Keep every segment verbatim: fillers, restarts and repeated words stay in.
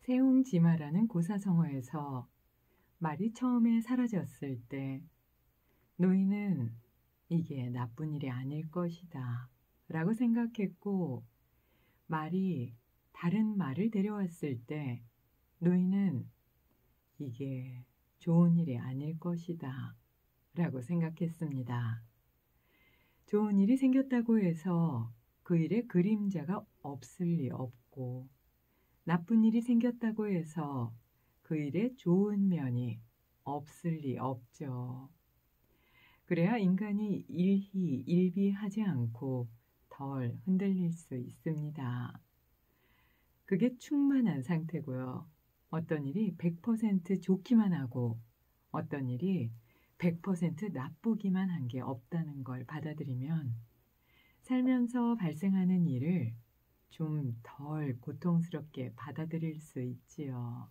세옹지마라는 고사성어에서 말이 처음에 사라졌을 때 노인은 이게 나쁜 일이 아닐 것이다 라고 생각했고, 말이 다른 말을 데려왔을 때 노인은 이게 좋은 일이 아닐 것이다 라고 생각했습니다. 좋은 일이 생겼다고 해서 그 일에 그림자가 없을 리 없고, 나쁜 일이 생겼다고 해서 그 일에 좋은 면이 없을 리 없죠. 그래야 인간이 일희, 일비하지 않고 덜 흔들릴 수 있습니다. 그게 충만한 상태고요. 어떤 일이 백 퍼센트 좋기만 하고 어떤 일이 백 퍼센트 나쁘기만 한 게 없다는 걸 받아들이면 살면서 발생하는 일을 좀 덜 고통스럽게 받아들일 수 있지요.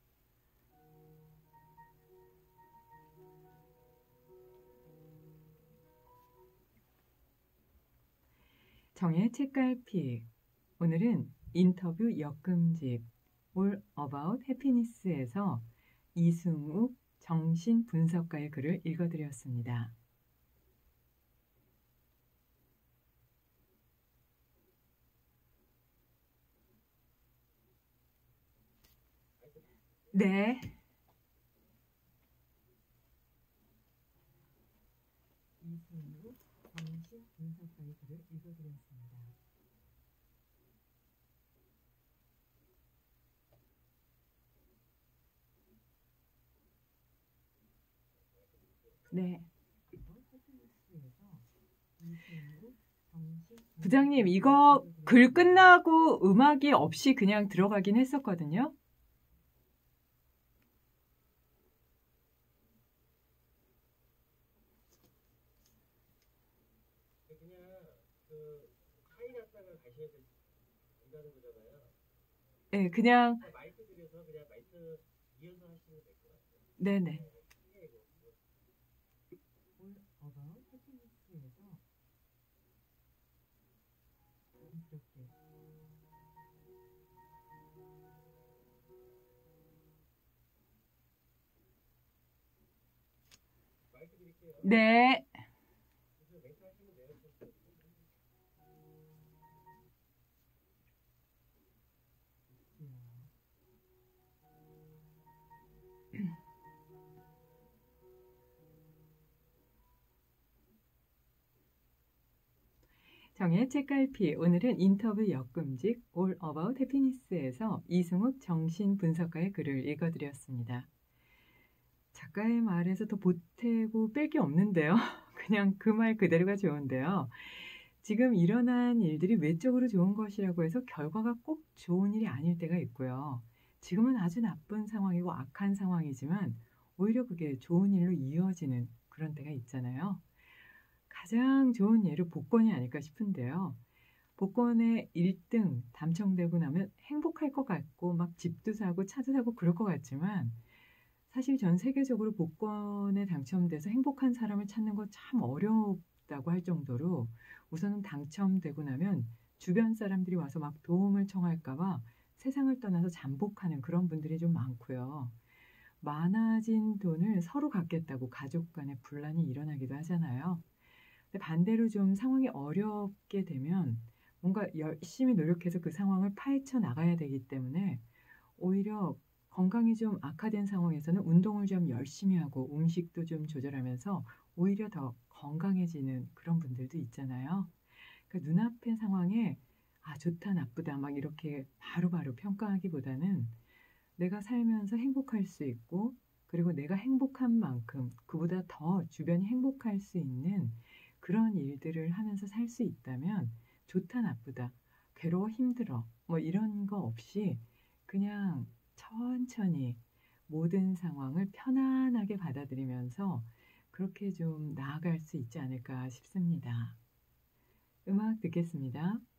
정의 책갈피. 오늘은 인터뷰 역금집 All About Happiness에서 이승욱 정신분석가의 글을 읽어드렸습니다. 네. 이승욱 정신분석가의 글을 읽어드렸습니다. 네. 부장님, 이거 글 끝나고 음악이 없이 그냥 들어가긴 했었거든요. 네, 그냥 마이크 들여서 그냥 마이크 이어서 하시면 될 것 같아요. 네네. 네. 정의 책갈피. 오늘은 인터뷰 역금집 All About Happiness에서 이승욱 정신분석가의 글을 읽어드렸습니다. 작가의 말에서 더 보태고 뺄 게 없는데요. 그냥 그 말 그대로가 좋은데요. 지금 일어난 일들이 외적으로 좋은 것이라고 해서 결과가 꼭 좋은 일이 아닐 때가 있고요. 지금은 아주 나쁜 상황이고 악한 상황이지만 오히려 그게 좋은 일로 이어지는 그런 때가 있잖아요. 가장 좋은 예로 복권이 아닐까 싶은데요. 복권에 일 등 당첨되고 나면 행복할 것 같고 막 집도 사고 차도 사고 그럴 것 같지만 사실 전 세계적으로 복권에 당첨돼서 행복한 사람을 찾는 거 참 어렵다고 할 정도로 우선은 당첨되고 나면 주변 사람들이 와서 막 도움을 청할까 봐 세상을 떠나서 잠복하는 그런 분들이 좀 많고요. 많아진 돈을 서로 갖겠다고 가족 간에 분란이 일어나기도 하잖아요. 근데 반대로 좀 상황이 어렵게 되면 뭔가 열심히 노력해서 그 상황을 파헤쳐 나가야 되기 때문에 오히려 건강이 좀 악화된 상황에서는 운동을 좀 열심히 하고 음식도 좀 조절하면서 오히려 더 건강해지는 그런 분들도 있잖아요. 그러니까 눈앞의 상황에 아 좋다 나쁘다 막 이렇게 바로바로 평가하기보다는 내가 살면서 행복할 수 있고 그리고 내가 행복한 만큼 그보다 더 주변이 행복할 수 있는 그런 일들을 하면서 살 수 있다면 좋다 나쁘다 괴로워 힘들어 뭐 이런 거 없이 그냥 천천히 모든 상황을 편안하게 받아들이면서 그렇게 좀 나아갈 수 있지 않을까 싶습니다. 음악 듣겠습니다.